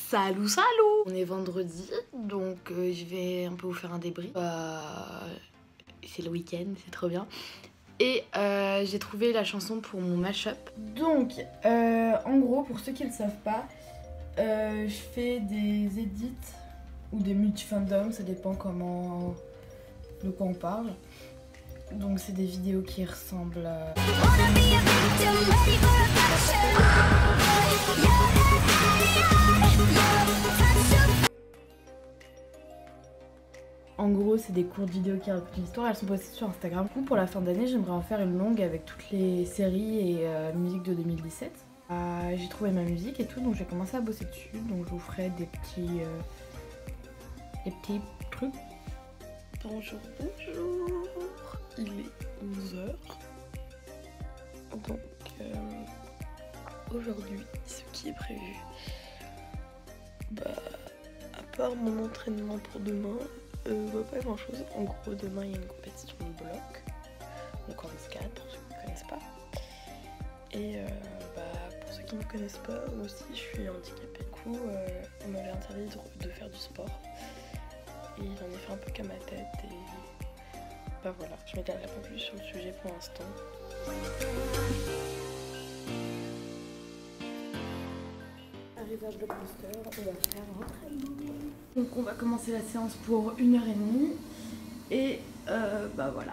Salut salut. On est vendredi, donc je vais un peu vous faire un débrief. C'est le week-end, c'est trop bien. Et j'ai trouvé la chanson pour mon mashup. Donc, en gros, pour ceux qui ne le savent pas, je fais des edits ou des multifandoms, ça dépend comment de quoi on parle. Donc c'est des vidéos qui ressemblent à... En gros, c'est des courtes vidéos qui racontent l'histoire, elles sont postées sur Instagram. Du coup, pour la fin d'année, j'aimerais en faire une longue avec toutes les séries et musiques de 2017. J'ai trouvé ma musique et tout, donc j'ai commencé à bosser dessus. Donc je vous ferai des petits trucs. Bonjour, bonjour. Il est 11h. Donc aujourd'hui, ce qui est prévu, à part mon entraînement pour demain, pas grand chose. En gros, demain il y a une compétition de bloc, donc en escalade pour ceux qui ne connaissent pas. Et pour ceux qui ne me connaissent pas, moi aussi je suis handicapée. Du coup, on m'avait interdit de faire du sport. Et j'en ai fait un peu qu'à ma tête et voilà, je m'étalerai pas plus sur le sujet pour l'instant. Arrivé à Blockbuster, on va faire un entraînement. Donc on va commencer la séance pour 1h30 et voilà.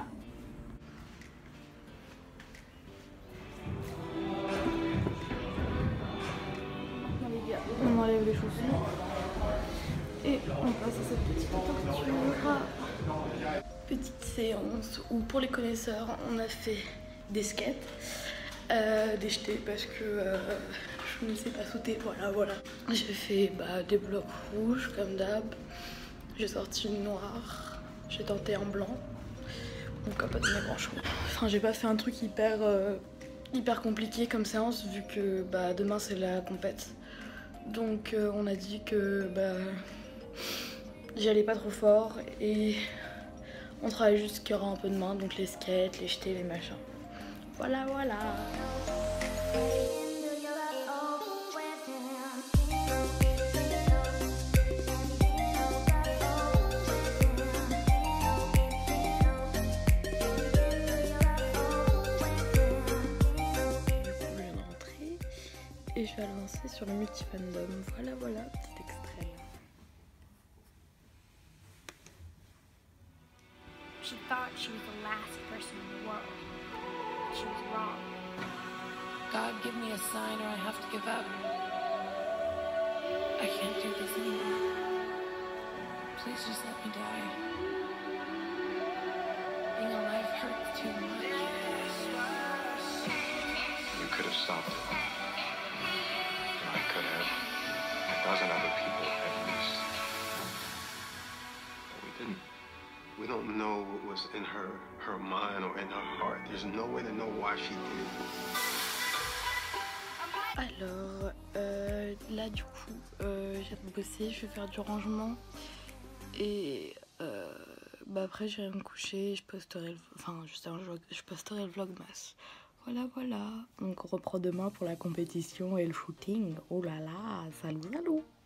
Les gars, on enlève les chaussures et on passe à cette petite torture. Petite séance où pour les connaisseurs on a fait des skates, des jetés parce que je ne sais pas sauter, voilà. J'ai fait des blocs rouges comme d'hab, j'ai sorti une noire, j'ai tenté un blanc, donc pas donné grand chose. Enfin j'ai pas fait un truc hyper compliqué comme séance vu que demain c'est la compète. Donc on a dit que j'y allais pas trop fort et on travaille juste ce qu'il y aura un peu de main, donc les skates, les jetés, les machins. Voilà. Et je vais le lancer sur le multifandom. Voilà, petit extrait. She thought she was the last person in the world. She was wrong. God, give me a sign or I have to give up. I can't do this anymore. Please just let me die. Being alive hurts too much. You could have stopped it. I could have. 1,000 other people at least. But we didn't. We don't know what was in her mind or in her heart. There's no way to know why she did it. Alors, là du coup, j'ai bossé, je vais faire du rangement et après j'irai me coucher, je posterai le vlogmas. Voilà. Donc on reprend demain pour la compétition et le shooting. Oh là là, salut.